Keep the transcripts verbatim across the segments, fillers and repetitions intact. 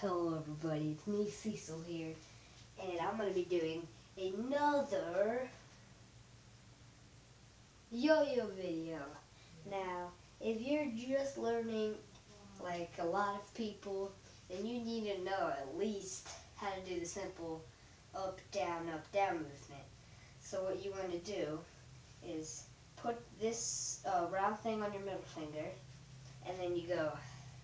Hello everybody, it's me Cecil here, and I'm going to be doing another yo-yo video. Now, if you're just learning like a lot of people, then you need to know at least how to do the simple up, down, up, down movement. So what you want to do is put this uh, round thing on your middle finger, and then you go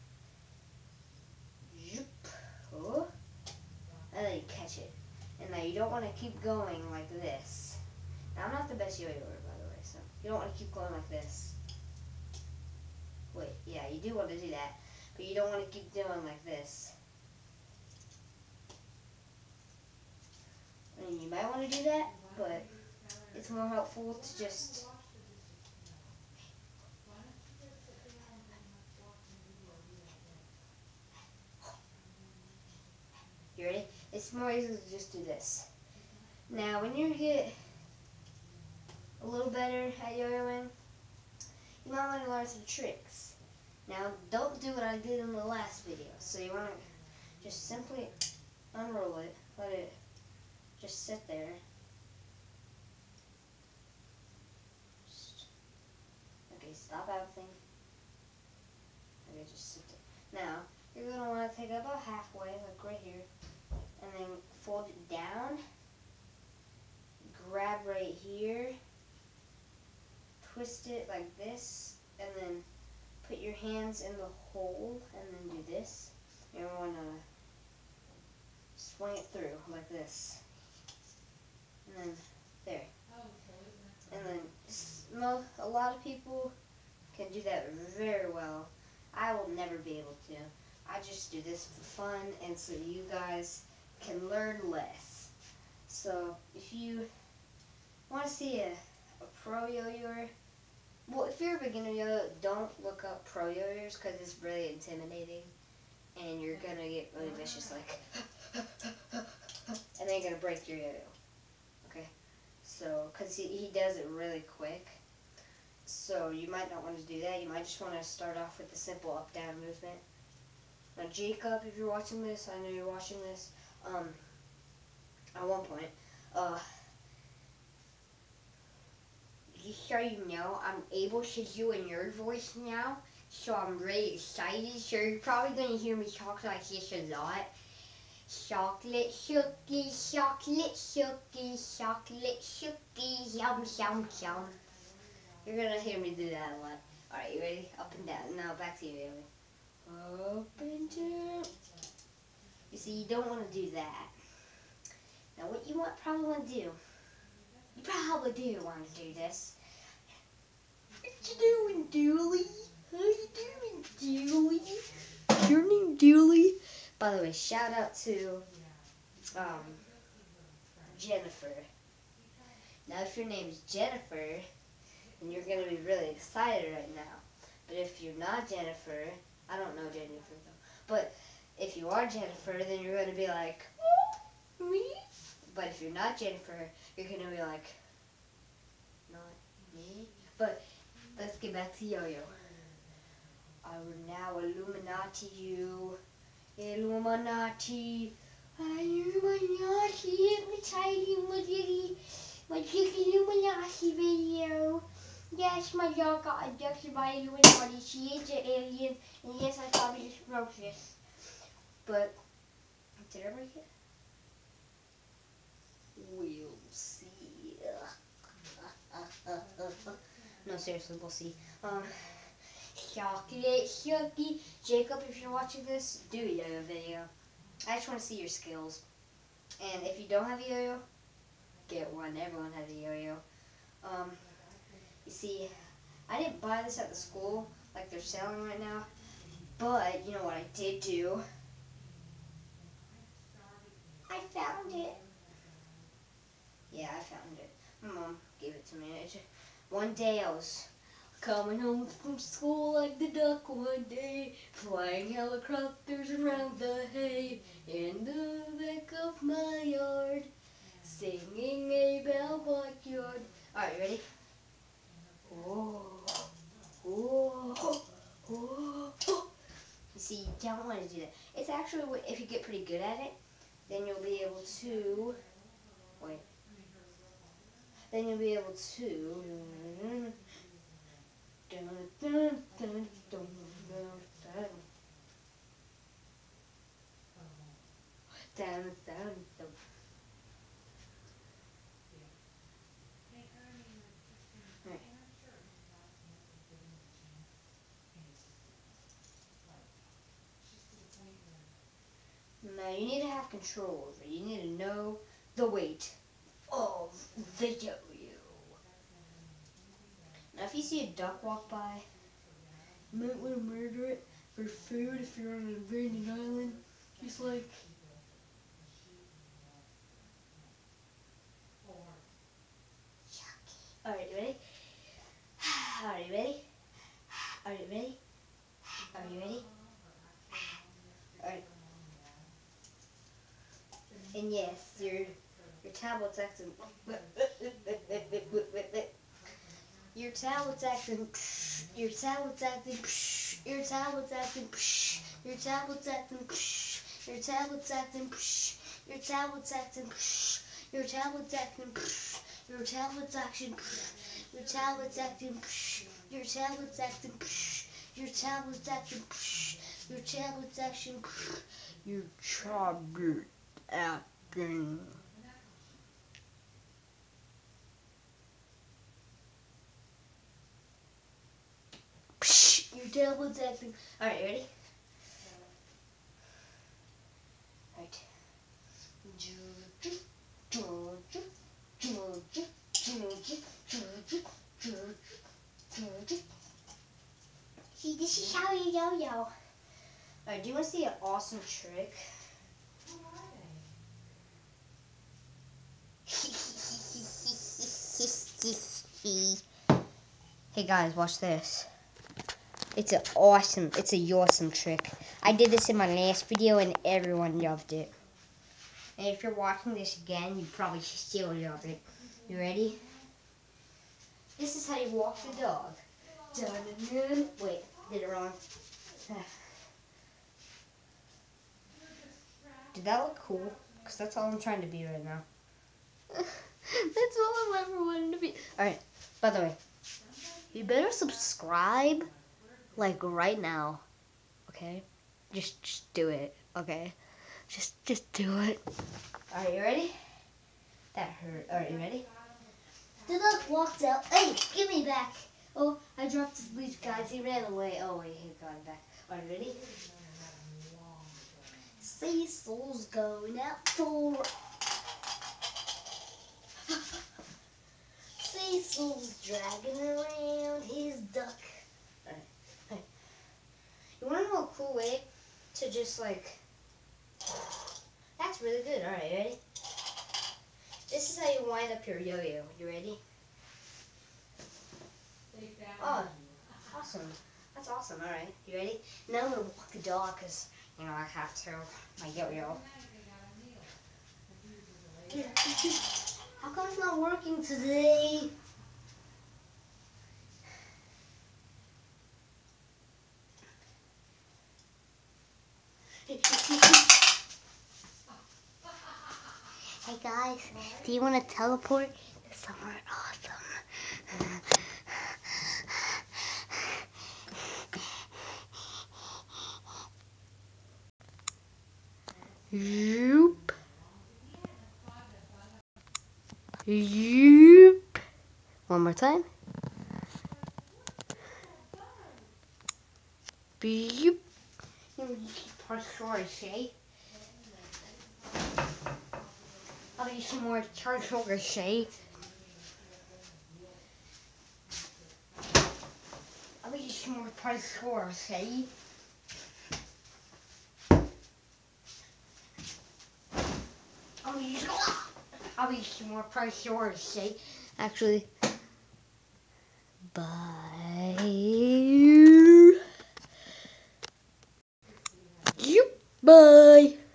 zoop, oh, and then you catch it. And now you don't want to keep going like this. Now I'm not the best yo-yoer, by the way, so you don't want to keep going like this. Wait, yeah, you do want to do that, but you don't want to keep doing like this. I mean, you might want to do that, but it's more helpful to just You ready? It's more easy to just do this. Now, when you get a little better at yo-yoing, you might want to learn some tricks. Now, don't do what I did in the last video. So you want to just simply unroll it, let it just sit there. Just, okay, stop everything. Okay, just sit there. Now, you're going to want to take it about halfway, like right here, and then fold it down, grab right here, twist it like this, and then put your hands in the hole, and then do this. You want to swing it through like this, and then there. And then mo a lot of people can do that very well. I will never be able to. I just do this for fun, and so you guys can learn less. So if you want to see a, a pro yo-yoer, well, if you're a beginner yo-yo, don't look up pro yo-yoers because it's really intimidating, and you're gonna get really vicious, like, and then you're gonna break your yo-yo. Okay, so because he, he does it really quick, so you might not want to do that. You might just want to start off with the simple up-down movement. Now, Jacob, if you're watching this, I know you're watching this. Um, at one point, uh. Just so you know, I'm able to do in your voice now, so I'm really excited. So you're probably going to hear me talk like this a lot. Chocolate cookie, chocolate cookie, chocolate cookie, yum, yum, yum. You're going to hear me do that a lot. Alright, you ready? Up and down. Now back to you, Bailey. Up and down. You see, you don't want to do that. Now what you want, probably want to do, you probably do want to do this. What you doing, Dooley? How you doing, Dooley? Your name Dooley? By the way, shout out to um, Jennifer. Now, if your name is Jennifer, then you're going to be really excited right now. But if you're not Jennifer, I don't know Jennifer though, but if you are Jennifer, then you're going to be like, oh, me? But if you're not Jennifer, you're going to be like, not me? But let's get back to yo-yo. I will now Illuminati you. Illuminati. Illuminati. Exciting Majiggy. Majiggy Illuminati video. Yes, my dog got abducted by Illuminati. She is an alien. And yes, I probably just broke this. But, did I break it? We'll see. No, seriously, we'll see. Um, chocolate cookie. Jacob, if you're watching this, do a yo-yo video. I just want to see your skills. And if you don't have a yo-yo, get one. Everyone has a yo-yo. Um, you see, I didn't buy this at the school like they're selling right now. But, you know what I did do? I found it. Yeah, I found it. My mom gave it to me. One day I was coming home from school like the duck one day, flying helicopters around the hay in the back of my yard, singing a bell backyard. Alright, you ready? Oh, oh, oh, oh. You see, don't want to do that. It's actually, if you get pretty good at it, then you'll be able to, wait, then you'll be able to, dun, dun, dun, dun, dun, dun, dun, dun, dun. Right. Now you need to have control over it. You need to know the weight of the yo-yo. Now if you see a duck walk by, you might want to murder it for food if you're on an abandoned island. Just like... Alright, you ready? Are you ready? Are you ready? Are you ready? Alright. And yes, your your tablet's acting. Your tablet's acting. Your tablet's acting. Your tablet's acting. Your tablet's acting. Your tablet's acting. Your tablet's acting. Your tablet's acting. Your tablet's acting. Your tablet's acting. Your tablet's acting. Your tablet's acting. Your tablet's acting. Your tablet acting. Your tablet's acting. Alright, ready? Alright. See, this is how you yo-yo. Alright, do you want to see an awesome trick? Hey guys, watch this. It's an awesome, it's a awesome trick. I did this in my last video and everyone loved it. And if you're watching this again, you probably still love it. You ready? This is how you walk the dog. Dun, dun, dun. Wait, did it wrong. Did that look cool? Because that's all I'm trying to be right now. That's all I've ever wanted to be. Alright, by the way, you better subscribe, like, right now. Okay? Just, just do it, okay? Just, just do it. Alright, you ready? That hurt. Alright, you ready? The dog walked out. Hey, give me back. Oh, I dropped his leash, guys. He ran away. Oh, wait, he got it back. Alright, ready? Cecil's going out for... Cecil's dragging around his duck. Alright, alright. You want to know a cool way to just, like... That's really good. Alright, ready? This is how you wind up your yo-yo. You ready? Oh, awesome. That's awesome. Alright, you ready? Now I'm going to walk the dog because, you know, I have to. My yo-yo. How come it's not working today? Hey guys, do you want to teleport to somewhere awesome? Yoop. Yoop. One more time. Beep. You press short, say. I'll use some more charcoal shade. I'll use some more charcoal shade. I'll use I'll use some more charcoal shade. Actually, bye. Yep. Bye.